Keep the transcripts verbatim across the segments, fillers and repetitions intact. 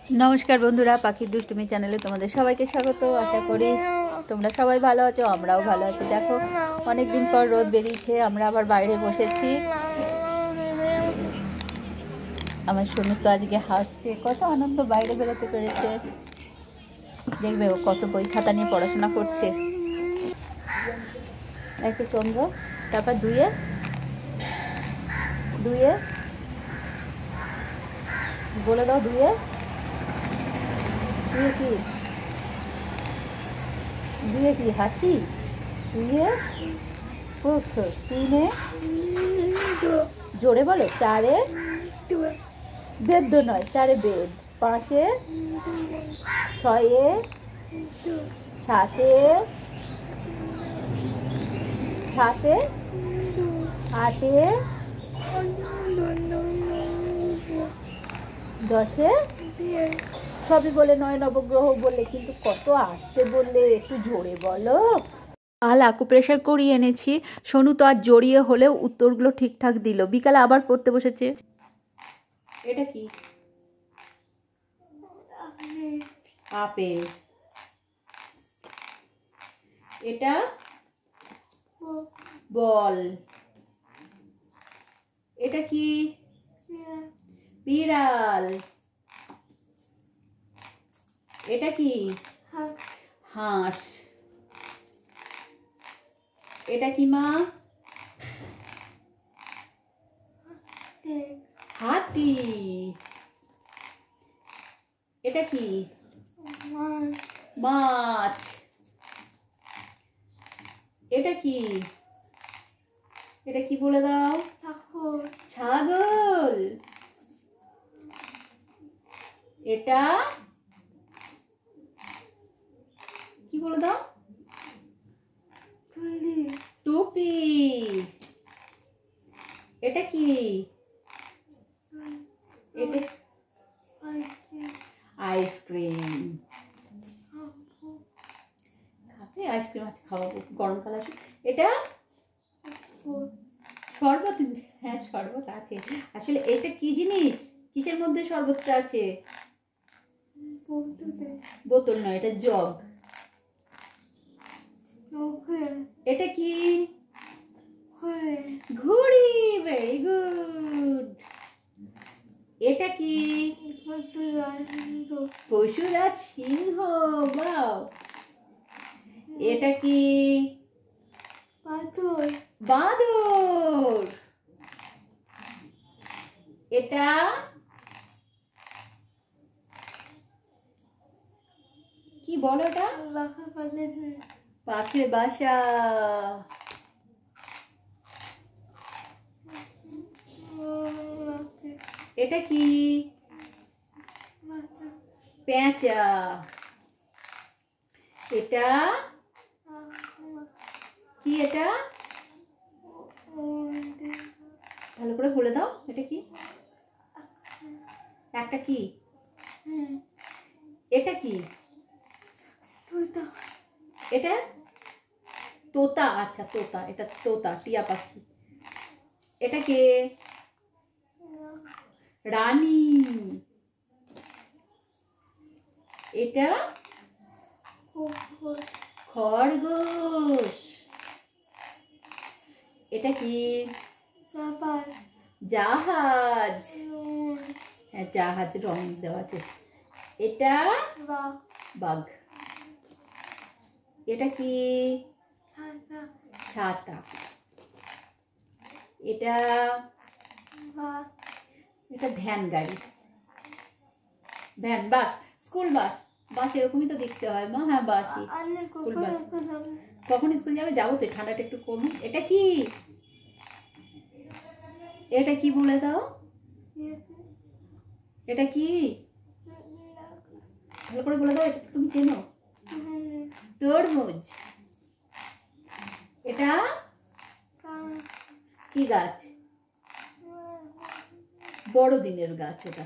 नमस्कार बंधुरा पाखिर दुष्टुमी चैनेले तुम्हारे सबाइके स्वागत। आशा करी তোমরা সবাই ভালো আছো, আমরাও ভালো আছি। দেখো অনেক দিন পর রোদ বেরিয়েছে, আমরা আবার বাইরে বসেছি। আমার সোনু তো আজকে হাসছে, কত আনন্দ বাইরে বেরোতে পেরেছে। দেখবে ও কত বই খাতা নিয়ে পড়াশোনা করছে। একটু চন্দ্র, তারপর দুইয়ে দুইয়ে বলে দাও, দুইয়ে দুইয়ে কি দুইয়ে কি হাসি, দুইয়ে সুখ, তিনে জোরে বলো, চারে বেদ নয়, চারে বেদ, পাঁচে ছয়ে সাতে সাতে আটে দশে সবই বলে, নয় নবগ্রহ বললে, কিন্তু কত আসতে বললে, একটু জোরে বলো। কাল আকুপ্রেশার করিয়ে এনেছি, সোনু তো আর জড়িয়ে হলেও উত্তরগুলো ঠিকঠাক দিল। বিকালে আবার পড়তে বসেছে। এটা কি? আপেল। এটা বল। এটা কি? বিড়াল। এটা কি? হাঁস। এটা কি মা? হাতি। এটা কি? মাছ। এটা কি? এটা কি বলে দাও? ছাগল। এটা কি বলে দাও? টুপি। এটা কি? এটা আইসক্রিম। খাবে আইসক্রিম? আছে, খাওয়াবো গরমকাল আসে। এটা শরবত। হ্যাঁ শরবত আছে। আসলে এটা কি জিনিস? কিসের মধ্যে শরবতটা আছে? বোতল নয়, এটা জগ। এটা কি? ঘড়ি। Very good. এটা কি? পশুরাজ সিংহ। বাও। এটা কি? বাঁদর। এটা কি বলো? এটা পাখির বাসা। এটা কি? পেঁচা। এটা কি? এটা ভালো করে বলে দাও। এটা কি? একটা কি? এটা কি? এটা তোতা। আচ্ছা তোতা, এটা তোতা, টিয়া পাখি। এটা কে? রানী। এটা খরগোশ। এটা কি? জাহাজ। হ্যাঁ জাহাজ, রং দেওয়া আছে। এটা বাঘ। এটা কি? ছাতা। এটা এটা ভ্যান গাড়ি। ভ্যান, বাস, স্কুল বাস। বাস এরকমই তো দেখতে হয় মা। হ্যাঁ বাসই, স্কুল বাস। কখন স্কুল যাবে? যাবো তো, ঠান্ডাটা একটু কমুক। এটা কি? এটা কি বলে দাও? এটা কি? ভালো করে বলে দাও, এটা তুমি চেনো? তরমুজ। এটা কি গাছ? বড়দিনের গাছ ওটা।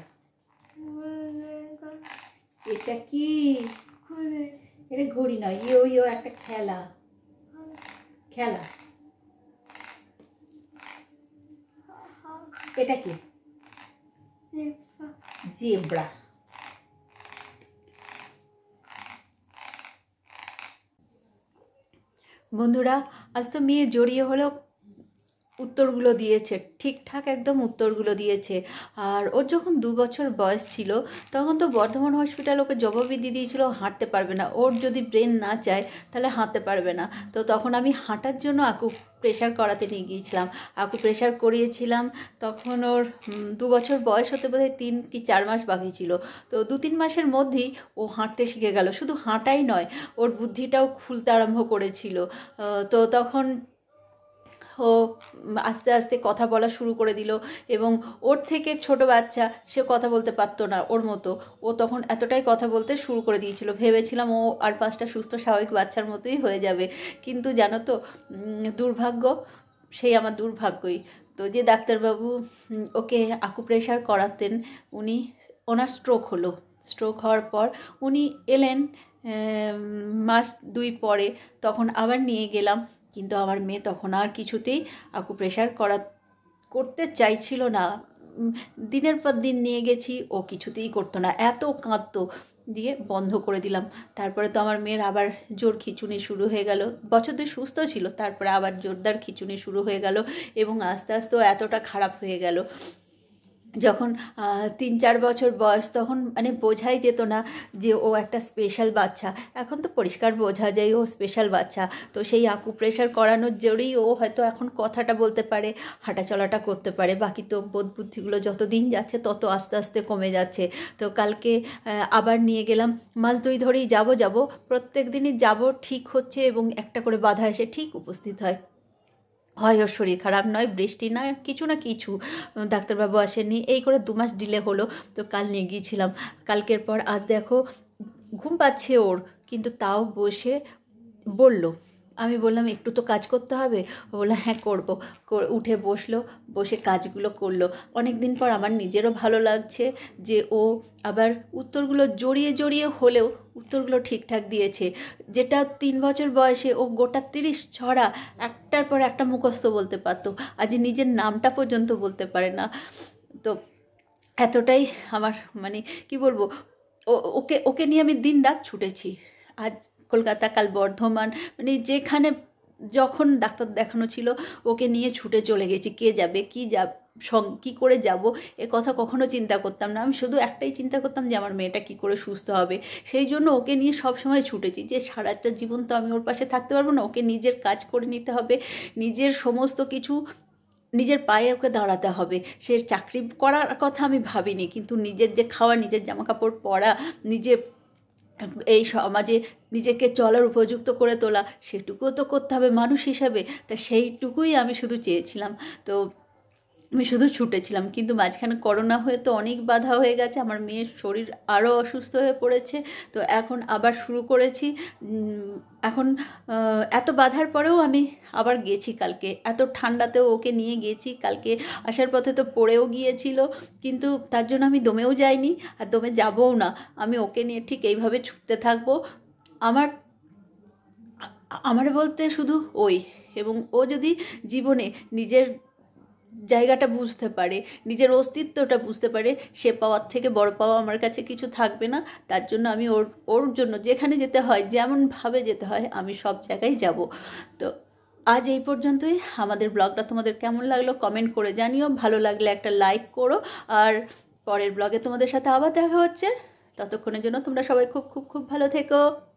এটা কি? এটা ঘড়ি নয়, ইয়ো ইয়ো একটা খেলা। খেলা। এটা কি? জেব্রা। বন্ধুরা, আজ তো মেয়ে জড়িয়ে হলেও উত্তরগুলো দিয়েছে, ঠিকঠাক একদম উত্তরগুলো দিয়েছে। আর ওর যখন দু বছর বয়স ছিল তখন তো বর্ধমান হসপিটাল ওকে জবাবই দিয়ে দিয়েছিল হাঁটতে পারবে না, ওর যদি ব্রেন না চায় তাহলে হাঁটতে পারবে না। তো তখন আমি হাঁটার জন্য আকু প্রেশার করাতে নিয়ে গিয়েছিলাম, আকু প্রেশার করিয়েছিলাম। তখন ওর দু বছর বয়স হতে বোধহয় তিন কি চার মাস বাকি ছিল। তো দু তিন মাসের মধ্যেই ও হাঁটতে শিখে গেল। শুধু হাঁটাই নয়, ওর বুদ্ধিটাও খুলতে আরম্ভ করেছিল। তো তখন ও আস্তে আস্তে কথা বলা শুরু করে দিল, এবং ওর থেকে ছোট বাচ্চা সে কথা বলতে পারতো না ওর মতো, ও তখন এতটাই কথা বলতে শুরু করে দিয়েছিল। ভেবেছিলাম ও আর পাঁচটা সুস্থ স্বাভাবিক বাচ্চার মতোই হয়ে যাবে, কিন্তু জানো তো দুর্ভাগ্য, সেই আমার দুর্ভাগ্যই। তো যে ডাক্তারবাবু ওকে আকুপ্রেশার করাতেন উনি, ওনার স্ট্রোক হলো। স্ট্রোক হওয়ার পর উনি এলেন মাস দুই পরে, তখন আবার নিয়ে গেলাম। কিন্তু আমার মেয়ে তখন আর কিছুতেই আকুপ্রেশার করা করতে চাইছিল না। দিনের পর দিন নিয়ে গেছি, ও কিছুতেই করতো না, এত কাঁদতো, দিয়ে বন্ধ করে দিলাম। তারপরে তো আমার মেয়ের আবার জোর খিঁচুনি শুরু হয়ে গেল। বছর দুই সুস্থ ছিল, তারপরে আবার জোরদার খিঁচুনি শুরু হয়ে গেল, এবং আস্তে আস্তে এতটা খারাপ হয়ে গেল। যখন তিন চার বছর বয়স তখন মানে বোঝাই যেত না যে ও একটা স্পেশাল বাচ্চা। এখন তো পরিষ্কার বোঝা যায় ও স্পেশাল বাচ্চা। তো সেই আকুপ্রেশার করানোর জোরেই ও হয়তো এখন কথাটা বলতে পারে, হাঁটা চলাটা করতে পারে। বাকি তো বোধ বুদ্ধিগুলো যত দিন যাচ্ছে তত আস্তে আস্তে কমে যাচ্ছে। তো কালকে আবার নিয়ে গেলাম, মাস দুই ধরেই যাব যাব প্রত্যেক দিনই যাব, ঠিক হচ্ছে, এবং একটা করে বাধা এসে ঠিক উপস্থিত হয়। হয় ওর শরীর খারাপ, নয় বৃষ্টি, না কিছু না কিছু, ডাক্তারবাবু আসেননি, এই করে দু মাস ডিলে হলো। তো কাল নিয়ে গিয়েছিলাম। কালকের পর আজ দেখো ঘুম পাচ্ছে ওর, কিন্তু তাও বসে বলল। আমি বললাম একটু তো কাজ করতে হবে, ও বললো হ্যাঁ করবো। উঠে বসলো, বসে কাজগুলো করলো। অনেক দিন পর আমার নিজেরও ভালো লাগছে যে ও আবার উত্তরগুলো জড়িয়ে জড়িয়ে হলেও উত্তরগুলো ঠিকঠাক দিয়েছে। যেটা তিন বছর বয়সে ও গোটা তিরিশ ছড়া একটার পর একটা মুখস্থ বলতে পারতো, আজ নিজের নামটা পর্যন্ত বলতে পারে না। তো এতটাই আমার মানে কি বলবো, ওকে ওকে নিয়ে আমি দিন রাত ছুটেছি। আজ কলকাতা, কাল বর্ধমান, মানে যেখানে যখন ডাক্তার দেখানো ছিল ওকে নিয়ে ছুটে চলে গেছি। কে যাবে, কি যাব, সং কী করে যাব, এ কথা কখনো চিন্তা করতাম না। আমি শুধু একটাই চিন্তা করতাম যে আমার মেয়েটা কী করে সুস্থ হবে। সেই জন্য ওকে নিয়ে সব সময় ছুটেছি, যে সারাটা জীবন তো আমি ওর পাশে থাকতে পারবো না, ওকে নিজের কাজ করে নিতে হবে, নিজের সমস্ত কিছু নিজের পায়ে ওকে দাঁড়াতে হবে। সে চাকরি করার কথা আমি ভাবিনি, কিন্তু নিজের যে খাওয়া, নিজের জামাকাপড় পরা, নিজে এই সমাজে নিজেকে চলার উপযুক্ত করে তোলা, সেটুকুও তো করতে হবে মানুষ হিসাবে। তা সেইটুকুই আমি শুধু চেয়েছিলাম। তো আমি শুধু ছুটেছিলাম, কিন্তু মাঝখানে করোনা হয়ে তো অনেক বাধা হয়ে গেছে, আমার মেয়ের শরীর আরও অসুস্থ হয়ে পড়েছে। তো এখন আবার শুরু করেছি। এখন এত বাধার পরেও আমি আবার গেছি কালকে, এত ঠান্ডাতেও ওকে নিয়ে গেছি। কালকে আসার পথে তো পড়েও গিয়েছিল, কিন্তু তার জন্য আমি দমেও যাইনি, আর দমে যাবও না। আমি ওকে নিয়ে ঠিক এইভাবে ছুটতে থাকবো। আমার আমার বলতে শুধু ওই, এবং ও যদি জীবনে নিজের জায়গাটা বুঝতে পারে, নিজের অস্তিত্বটা বুঝতে পারে, সে পাওয়ার থেকে বড় পাওয়া আমার কাছে কিছু থাকবে না। তার জন্য আমি ওর ওর জন্য যেখানে যেতে হয়, যেমনভাবে যেতে হয়, আমি সব জায়গায় যাব। তো আজ এই পর্যন্তই। আমাদের ব্লগটা তোমাদের কেমন লাগলো কমেন্ট করে জানিও, ভালো লাগলে একটা লাইক করো, আর পরের ব্লগে তোমাদের সাথে আবার দেখা হচ্ছে। ততক্ষণের জন্য তোমরা সবাই খুব খুব খুব ভালো থেকো।